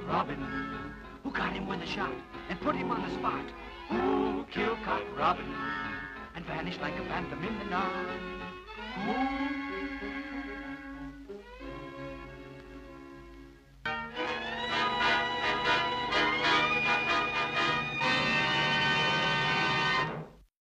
Robin? Who got him with a shot and put him on the spot? Who killed Cock Robin and vanished like a phantom in the night? Who